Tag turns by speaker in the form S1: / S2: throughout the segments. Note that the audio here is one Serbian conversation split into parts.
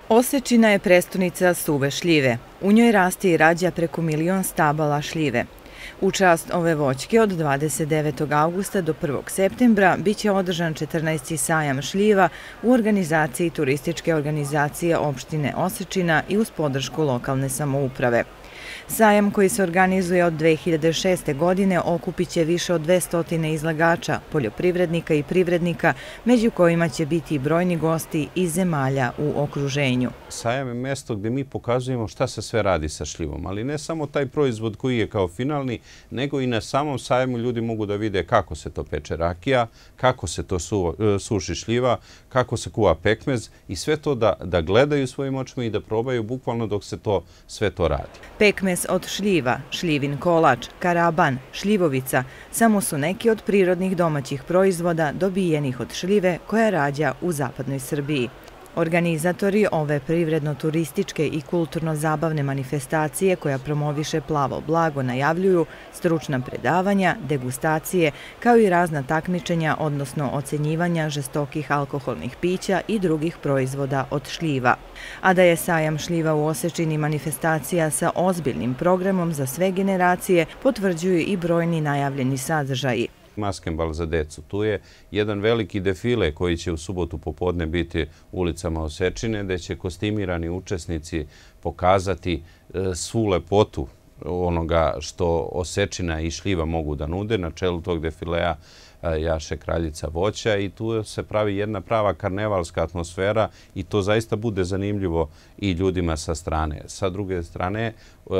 S1: Osečina je prestonica suve šljive. U njoj raste i rađa preko 1.000.000 stabala šljive. U čast ove voćke od 29. augusta do 1. septembra biće održan 14. sajam šljiva u organizaciji Turističke organizacije opštine Osečina i uz podršku lokalne samouprave. Sajam koji se organizuje od 2006. godine okupit će više od 200 izlagača, poljoprivrednika i privrednika, među kojima će biti i brojni gosti iz zemalja u okruženju.
S2: Sajam je mesto gdje mi pokazujemo šta se sve radi sa šljivom, ali ne samo taj proizvod koji je kao finalni, nego i na samom sajmu ljudi mogu da vide kako se to peče rakija, kako se to suši šljiva, kako se kuva pekmez i sve to da gledaju svojim očima i da probaju bukvalno dok se to sve to radi.
S1: Pekmez od šljiva, šljivin kolač, karaban, šljivovica samo su neki od prirodnih domaćih proizvoda dobijenih od šljive koja rađa u zapadnoj Srbiji. Organizatori ove privredno-turističke i kulturno-zabavne manifestacije koja promoviše plavo blago najavljuju stručna predavanja, degustacije, kao i razna takmičenja, odnosno ocenjivanja žestokih alkoholnih pića i drugih proizvoda od šljiva. A da je sajam šljiva u Osečini manifestacija sa ozbiljnim programom za sve generacije, potvrđuju i brojni najavljeni sadržaji.
S2: Maskembal za decu. Tu je jedan veliki defile koji će u subotu popodne biti ulicama Osečine, gde će kostimirani učesnici pokazati svu lepotu onoga što Osečina i šljiva mogu da nude. Na čelu tog defilea jaše kraljica voća i tu se pravi jedna prava karnevalska atmosfera i to zaista bude zanimljivo i ljudima sa strane. Sa druge strane,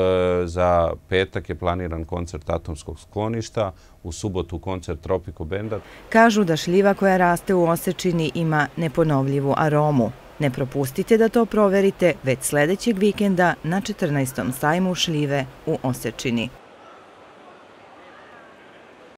S2: za petak je planiran koncert Atomskog skloništa, u subotu koncert Tropico benda.
S1: Kažu da šljiva koja raste u Osečini ima neponovljivu aromu. Ne propustite da to proverite već sljedećeg vikenda na 14. sajmu šljive u Osečini.